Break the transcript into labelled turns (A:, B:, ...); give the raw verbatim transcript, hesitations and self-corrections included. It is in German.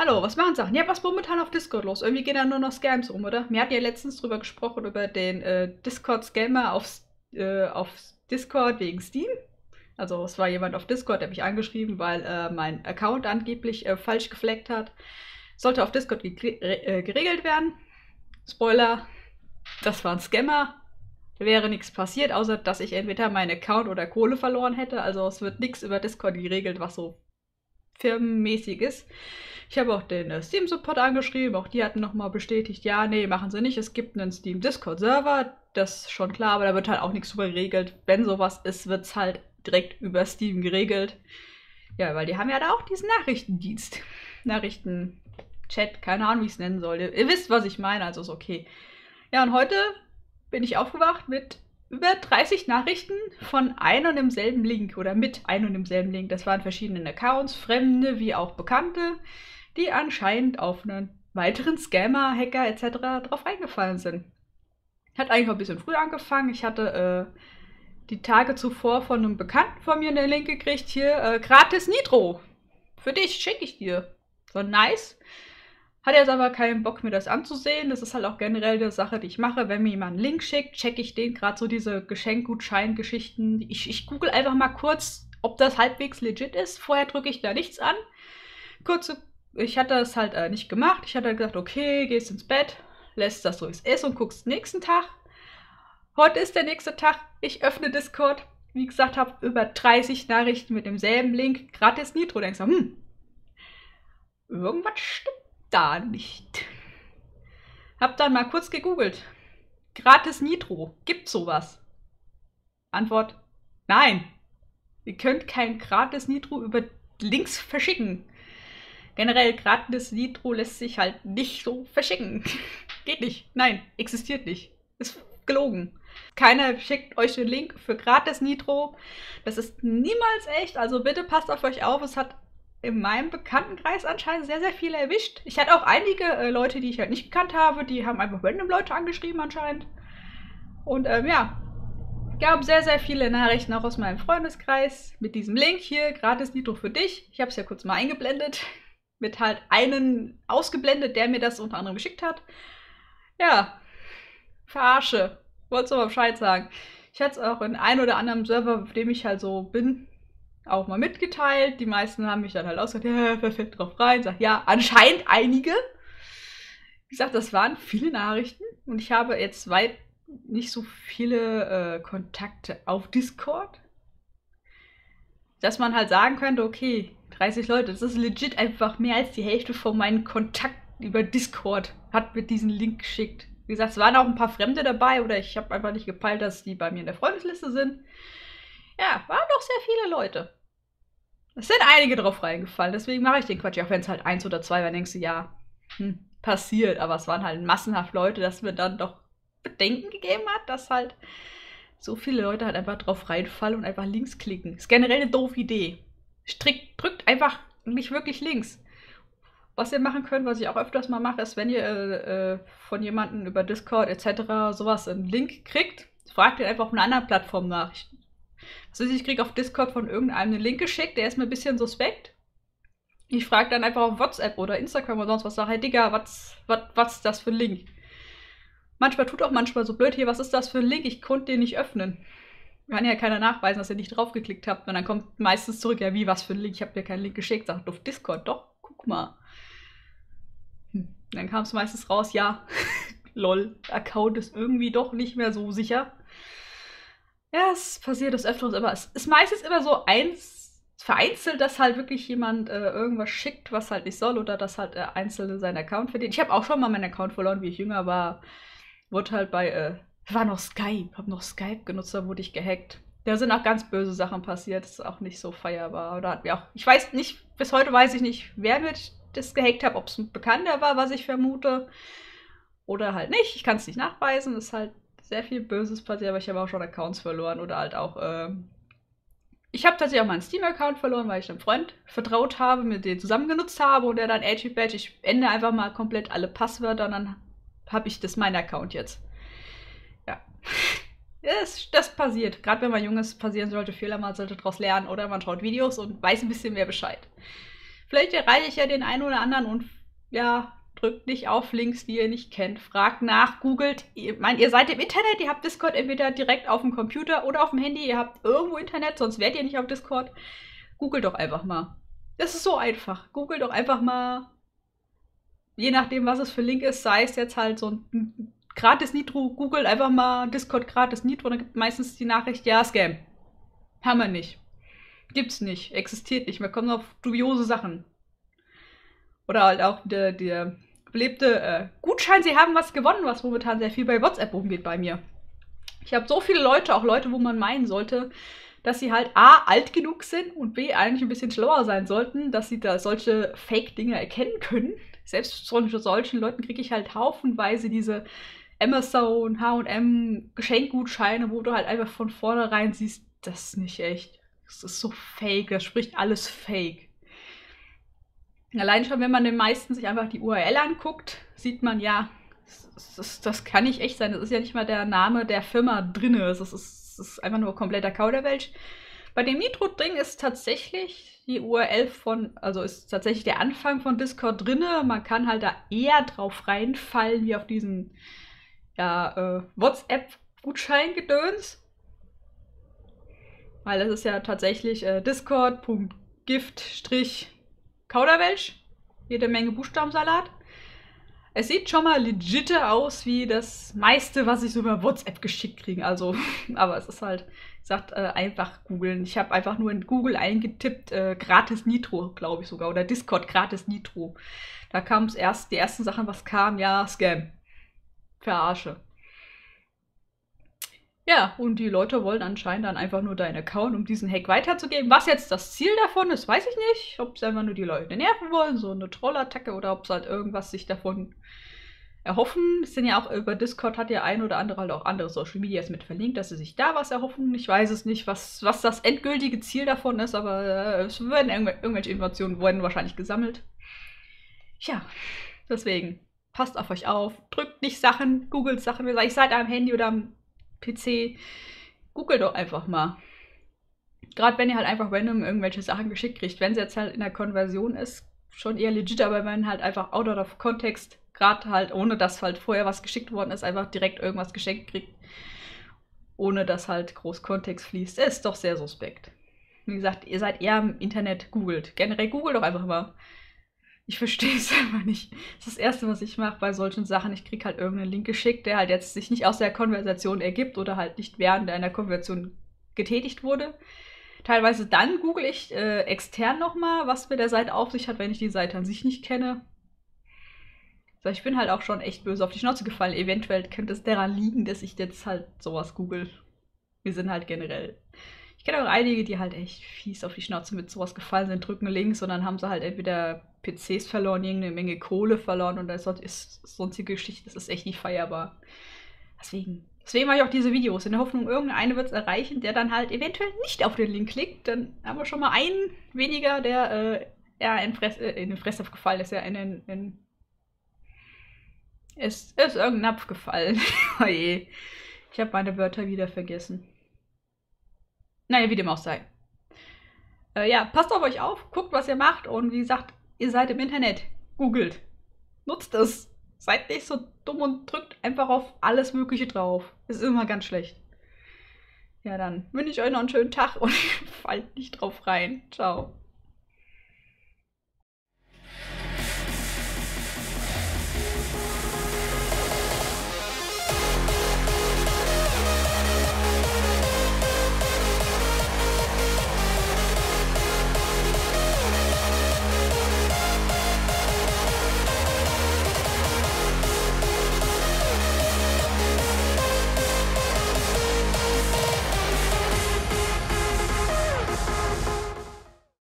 A: hallo, was machen Sachen? Ja, was ist momentan auf Discord los? Irgendwie gehen da nur noch Scams rum, oder? Wir hatten ja letztens drüber gesprochen, über den äh, Discord-Scammer auf, äh, auf Discord wegen Steam. Also es war jemand auf Discord, der mich angeschrieben, weil äh, mein Account angeblich äh, falsch gefleckt hat. Sollte auf Discord ge äh, geregelt werden. Spoiler, das war ein Scammer. Wäre nichts passiert, außer dass ich entweder meinen Account oder Kohle verloren hätte. Also es wird nichts über Discord geregelt, was so firmenmäßig ist. Ich habe auch den äh, Steam-Support angeschrieben, auch die hatten nochmal bestätigt, ja, nee, machen sie nicht, es gibt einen Steam-Discord-Server, das ist schon klar, aber da wird halt auch nichts drüber geregelt. Wenn sowas ist, wird es halt direkt über Steam geregelt. Ja, weil die haben ja da auch diesen Nachrichtendienst. Nachrichten-Chat, keine Ahnung, wie ich es nennen soll. Ihr, ihr wisst, was ich meine, also ist okay. Ja, und heute bin ich aufgewacht mit über dreißig Nachrichten von einem und demselben Link oder mit einem und demselben Link. Das waren verschiedene Accounts, Fremde wie auch Bekannte, die anscheinend auf einen weiteren Scammer, Hacker et cetera drauf reingefallen sind. Hat eigentlich auch ein bisschen früher angefangen. Ich hatte äh, die Tage zuvor von einem Bekannten von mir einen Link gekriegt, hier, äh, gratis Nitro. Für dich schicke ich dir. So nice. Hat jetzt aber keinen Bock, mir das anzusehen. Das ist halt auch generell eine Sache, die ich mache. Wenn mir jemand einen Link schickt, checke ich den, gerade so diese Geschenkgutschein-Geschichten. Ich, ich google einfach mal kurz, ob das halbwegs legit ist. Vorher drücke ich da nichts an. Kurze, ich hatte das halt äh, nicht gemacht. Ich hatte gesagt, okay, gehst ins Bett, lässt das so, wie es ist und guckst nächsten Tag. Heute ist der nächste Tag. Ich öffne Discord. Wie gesagt, habe über dreißig Nachrichten mit demselben Link. Gratis Nitro. Denkst du, hm, irgendwas stimmt da nicht. Hab dann mal kurz gegoogelt. Gratis Nitro. Gibt's sowas? Antwort: Nein. Ihr könnt kein gratis Nitro über Links verschicken. Generell, gratis Nitro lässt sich halt nicht so verschicken. Geht nicht. Nein, existiert nicht. Ist gelogen. Keiner schickt euch den Link für gratis Nitro. Das ist niemals echt. Also bitte passt auf euch auf. Es hat in meinem Bekanntenkreis anscheinend sehr, sehr viele erwischt. Ich hatte auch einige äh, Leute, die ich halt nicht gekannt habe, die haben einfach random Leute angeschrieben anscheinend. Und ähm, ja, gab sehr, sehr viele Nachrichten auch aus meinem Freundeskreis mit diesem Link hier, gratis Nitro für dich. Ich habe es ja kurz mal eingeblendet, mit halt einen ausgeblendet, der mir das unter anderem geschickt hat. Ja, verarsche. Wollt's aber Bescheid sagen. Ich hatte es auch in einem oder anderen Server, auf dem ich halt so bin, auch mal mitgeteilt. Die meisten haben mich dann halt ausgesagt, ja, wer fällt drauf rein? Sag, ja, anscheinend einige. Wie gesagt, das waren viele Nachrichten und ich habe jetzt weit nicht so viele äh, Kontakte auf Discord, dass man halt sagen könnte, okay, dreißig Leute, das ist legit einfach mehr als die Hälfte von meinen Kontakten über Discord hat mir diesen Link geschickt. Wie gesagt, es waren auch ein paar Fremde dabei oder ich habe einfach nicht gepeilt, dass die bei mir in der Freundesliste sind. Ja, waren doch sehr viele Leute. Es sind einige drauf reingefallen, deswegen mache ich den Quatsch. Auch wenn es halt eins oder zwei war, denkst du, ja, hm, passiert. Aber es waren halt massenhaft Leute, dass mir dann doch Bedenken gegeben hat, dass halt so viele Leute halt einfach drauf reinfallen und einfach links klicken. Ist generell eine doofe Idee. Strikt, drückt einfach nicht wirklich links. Was ihr machen könnt, was ich auch öfters mal mache, ist, wenn ihr äh, von jemandem über Discord et cetera sowas einen Link kriegt, fragt ihr einfach auf einer anderen Plattform nach. Ich, also ich kriege auf Discord von irgendeinem einen Link geschickt, der ist mir ein bisschen suspekt. Ich frage dann einfach auf WhatsApp oder Instagram oder sonst was, sage, hey Digga, was, was, was ist das für ein Link? Manchmal tut auch manchmal so blöd, hier, was ist das für ein Link? Ich konnte den nicht öffnen. Kann ja keiner nachweisen, dass ihr nicht draufgeklickt habt. Und dann kommt meistens zurück, ja wie, was für ein Link? Ich habe dir keinen Link geschickt. Sagt, auf Discord, doch, guck mal. Hm. Dann kam es meistens raus, ja, lol, Account ist irgendwie doch nicht mehr so sicher. Ja, es passiert des Öfteren, aber es ist meistens immer so eins, vereinzelt, dass halt wirklich jemand äh, irgendwas schickt, was halt nicht soll, oder dass halt äh, Einzelne seinen Account verdient. Ich habe auch schon mal meinen Account verloren, wie ich jünger war. Wurde halt bei, äh, war noch Skype, hab noch Skype genutzt, da wurde ich gehackt. Da sind auch ganz böse Sachen passiert, das ist auch nicht so feierbar. Oder hat mir auch, ich weiß nicht, bis heute weiß ich nicht, wer mir das gehackt hat, ob es ein Bekannter war, was ich vermute. Oder halt nicht, ich kann es nicht nachweisen, es ist halt sehr viel Böses passiert, aber ich habe auch schon Accounts verloren oder halt auch, ähm, ich habe tatsächlich auch meinen Steam-Account verloren, weil ich einem Freund vertraut habe, mit dem zusammen genutzt habe und der dann Edgy Badge, ich ändere einfach mal komplett alle Passwörter und dann habe ich das mein Account jetzt. Ja. Das, das passiert. Gerade wenn man jung ist, passieren sollte Fehler, man sollte daraus lernen oder man schaut Videos und weiß ein bisschen mehr Bescheid. Vielleicht erreiche ich ja den einen oder anderen und ja, drückt nicht auf Links, die ihr nicht kennt. Fragt nach, googelt. Ich meine, ihr seid im Internet, ihr habt Discord entweder direkt auf dem Computer oder auf dem Handy. Ihr habt irgendwo Internet, sonst wärt ihr nicht auf Discord. Googelt doch einfach mal. Das ist so einfach. Googelt doch einfach mal, je nachdem, was es für Link ist, sei es jetzt halt so ein gratis Nitro. Googelt einfach mal Discord gratis Nitro, dann gibt meistens die Nachricht, ja, Scam. Haben wir nicht. Gibt's nicht. Existiert nicht. Wir kommen auf dubiose Sachen. Oder halt auch der, der belebte äh, Gutschein, sie haben was gewonnen, was momentan sehr viel bei WhatsApp rumgeht bei mir. Ich habe so viele Leute, auch Leute, wo man meinen sollte, dass sie halt A, alt genug sind und B, eigentlich ein bisschen schlauer sein sollten, dass sie da solche Fake-Dinge erkennen können. Selbst von solchen Leuten kriege ich halt haufenweise diese Amazon, H und M Geschenkgutscheine, wo du halt einfach von vornherein siehst, das ist nicht echt. Das ist so fake, das spricht alles fake. Allein schon, wenn man den meisten sich einfach die U R L anguckt, sieht man, ja, das, das, das kann nicht echt sein. Das ist ja nicht mal der Name der Firma drin. Das ist, das ist einfach nur kompletter Kauderwelsch. Bei dem Nitro-Ding ist tatsächlich die U R L von, also ist tatsächlich der Anfang von Discord drin. Man kann halt da eher drauf reinfallen, wie auf diesen ja, äh, WhatsApp-Gutscheingedöns. Weil das ist ja tatsächlich äh, Discord.gift-Kauderwelsch. Jede Menge Buchstabensalat. Es sieht schon mal legitter aus wie das meiste, was ich so über WhatsApp geschickt kriege. Also, aber es ist halt, ich sag, äh, einfach googeln. Ich habe einfach nur in Google eingetippt, äh, gratis Nitro, glaube ich sogar. Oder Discord gratis Nitro. Da kam es erst, die ersten Sachen, was kam, ja, Scam. Verarsche. Ja, und die Leute wollen anscheinend dann einfach nur deinen Account, um diesen Hack weiterzugeben. Was jetzt das Ziel davon ist, weiß ich nicht. Ob sie einfach nur die Leute nerven wollen, so eine Trollattacke, oder ob sie halt irgendwas sich davon erhoffen. Es sind ja auch über Discord, hat ja ein oder andere halt auch andere Social Medias mit verlinkt, dass sie sich da was erhoffen. Ich weiß es nicht, was, was das endgültige Ziel davon ist, aber äh, es werden irgendw irgendwelche Informationen wurden wahrscheinlich gesammelt. Ja, deswegen, passt auf euch auf, drückt nicht Sachen, googelt Sachen, wie gesagt, ich seid am Handy oder am P C, googelt doch einfach mal. Gerade wenn ihr halt einfach random irgendwelche Sachen geschickt kriegt. Wenn es jetzt halt in der Konversion ist, schon eher legit, aber wenn halt einfach out of context, gerade halt ohne dass halt vorher was geschickt worden ist, einfach direkt irgendwas geschenkt kriegt, ohne dass halt groß Kontext fließt, ist doch sehr suspekt. Wie gesagt, ihr seid eher im Internet, googelt. Generell googelt doch einfach mal. Ich verstehe es einfach nicht. Das ist das Erste, was ich mache bei solchen Sachen. Ich kriege halt irgendeinen Link geschickt, der halt jetzt sich nicht aus der Konversation ergibt oder halt nicht während einer Konversation getätigt wurde. Teilweise dann google ich äh, extern nochmal, was mit der Seite auf sich hat, wenn ich die Seite an sich nicht kenne. Also ich bin halt auch schon echt böse auf die Schnauze gefallen. Eventuell könnte es daran liegen, dass ich jetzt halt sowas google. Wir sind halt generell. Ich kenne auch einige, die halt echt fies auf die Schnauze mit sowas gefallen sind, drücken links und dann haben sie halt entweder P Cs verloren, irgendeine Menge Kohle verloren und das ist sonstige Geschichte, das ist echt nicht feierbar. Deswegen, deswegen mache ich auch diese Videos, in der Hoffnung, irgendeine wird es erreichen, der dann halt eventuell nicht auf den Link klickt. Dann haben wir schon mal einen weniger, der äh, eher in, Fress, äh, in den Fressnapf gefallen ist, ja in den. In es ist irgendein Napf gefallen. Oh je. Ich habe meine Wörter wieder vergessen. Naja, wie dem auch sei. Äh, ja, passt auf euch auf, guckt, was ihr macht und wie gesagt, ihr seid im Internet. Googelt. Nutzt es. Seid nicht so dumm und drückt einfach auf alles Mögliche drauf. Ist immer ganz schlecht. Ja, dann wünsche ich euch noch einen schönen Tag und fallt nicht drauf rein. Ciao.